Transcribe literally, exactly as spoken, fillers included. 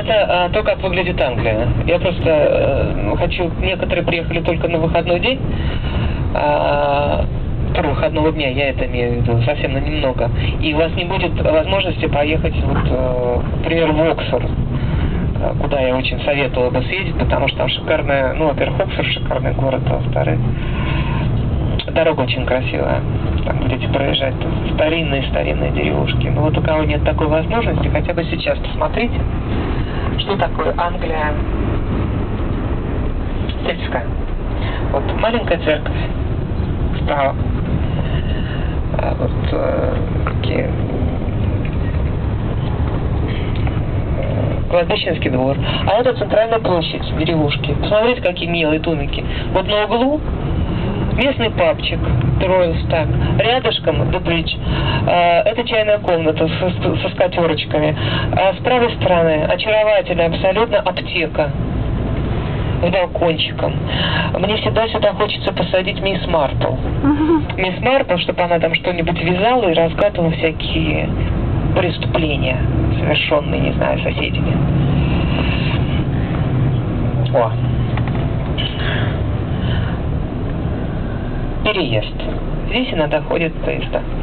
Это а, то, как выглядит Англия. Я просто а, хочу... Некоторые приехали только на выходной день. А, первого выходного дня, я это имею в виду, совсем на немного. И у вас не будет возможности поехать, вот, а, например, в Оксфорд, куда я очень советовала бы съездить, потому что там шикарная... Ну, во-первых, Оксфорд шикарный город, а во-вторых, дорога очень красивая. Там будете проезжать старинные-старинные деревушки. Но вот у кого нет такой возможности, хотя бы сейчас посмотрите, что такое Англия сельская. Вот маленькая церковь справа. А вот э, такие... Кладбищенский двор. А это центральная площадь деревушки. Посмотрите, какие милые домики. Вот на углу местный пабчик, Роялс так. Рядышком The Bridge. А, это чайная комната со, со скатерочками. А с правой стороны очаровательная абсолютно аптека с балкончиком. Мне всегда сюда хочется посадить мисс Марпл. Мисс Марпл, чтобы она там что-нибудь вязала и разгадывала всякие преступления, совершенные, не знаю, соседями. О. Переезд. Здесь иногда ходят поезда.